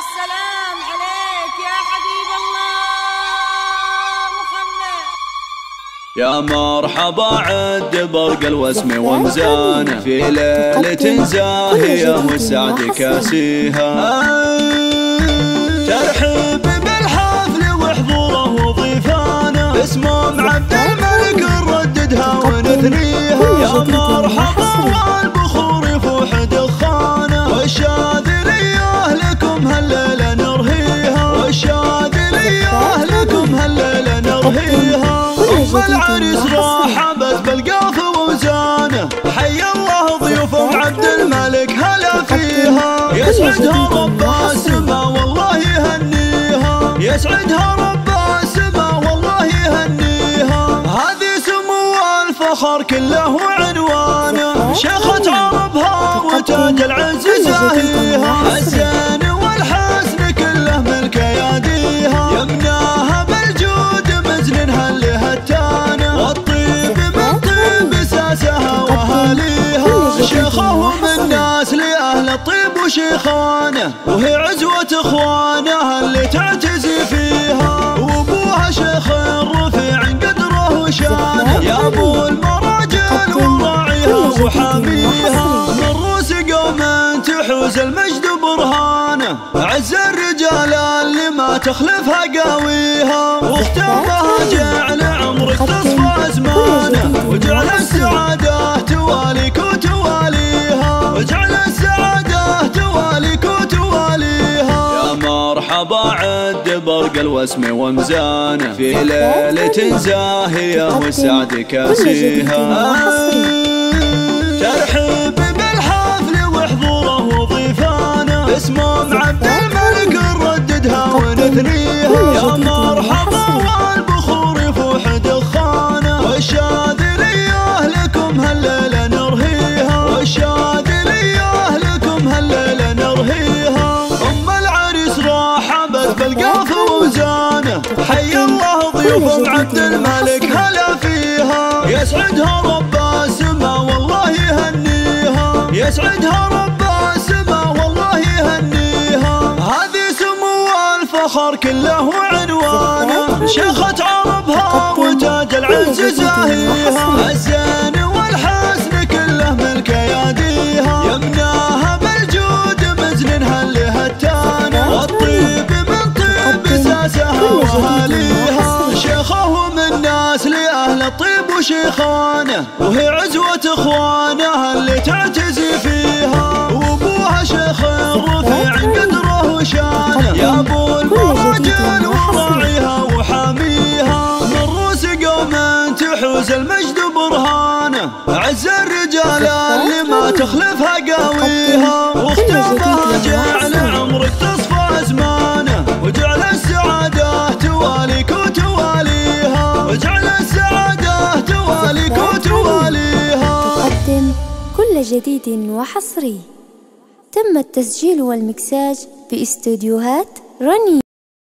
السلام عليك يا حبيب الله محمد. يا مرحبا عد برق الوسم ومزانه في ليلة زاهية والسعد كاسيها. ترحب بالحفل وحضوره وضيفانه اسمهم عبد الملك نرددها ونثنيها. يا مرحبا والبخور يفوح دخانه والشاذلية لكم هالليلة نرهيها. والشاذلية لكم هالليلة نرهيها. أم العريس رحبت بالقاف ووزانه حي الله ضيوفهم عبد الملك هلا فيها. يسعدها رب السما والله يهنيها. يسعدها رب السما والله يهنيها. هذه سمو الفخر كله وعنوانه شيخة عربها وتاج العز زاهيها. الزين والحسن كله ملك اياديها. يمناها بالجود مزنها اللي هتانه والطيب من طيب ساسها واهاليها. شيخهم الناس لاهل الطيب وشيخانه وهي عزوة اخوانها اللي تعتزي فيها. وابوها شيخ رفيع قدره وشانه يا ابو المراجل وراعيها وحاميها. من روس قوم تحوز المجد برهانه عز الرجال اللي ما تخلفها قاويها. واختامها جعل عمرك تصفى ازمانه وجعل السعاده تواليك وتواليها. وجعل السعاده تواليك وتواليها. يا مرحبا عد برق الوسم ومزانه في ليلة زاهية والسعد كاسيها. ترحب بالحفل وحضوره وضيفانه اسمهم عبد الملك نرددها ونثنيها. يا مرحبا والبخور يفوح دخانه والشاذلية لكم هالليلة نرهيها. والشاذلية لكم هالليلة نرهيها. أم العريس رحبت بالقاف ووزانه حي الله ضيوفهم عبد الملك هلا فيها. يسعدها رب السما والله يهنيها. يسعدها رب السما والله يهنيها. هذه سمو الفخر كله وعنوانه شيخة عربها وتاج العز زاهيها. الزين والحسن كله ملك اياديها. يمناها بالجود مزنها اللي هتانه والطيب من طيب ساسها واهاليها. شيخهم الناس لاهل الطيب وشيخانه وهي عزوة اخوانها اللي تعتزي فيها. وابوها شيخ رفيع قدره وشانه يا ابو المراجل وراعيها وحاميها. من روس قوم تحوز المجد برهانه عز الرجال اللي ما تخلفها قاويها. واختامها جعل عمرك تصفى ازمانه وجعل السعاده تواليك وتواليها. وجعل السعاده تواليك وتواليها. تقدم كل جديد وحصري. تم التسجيل والمكساج في استوديوهات رني.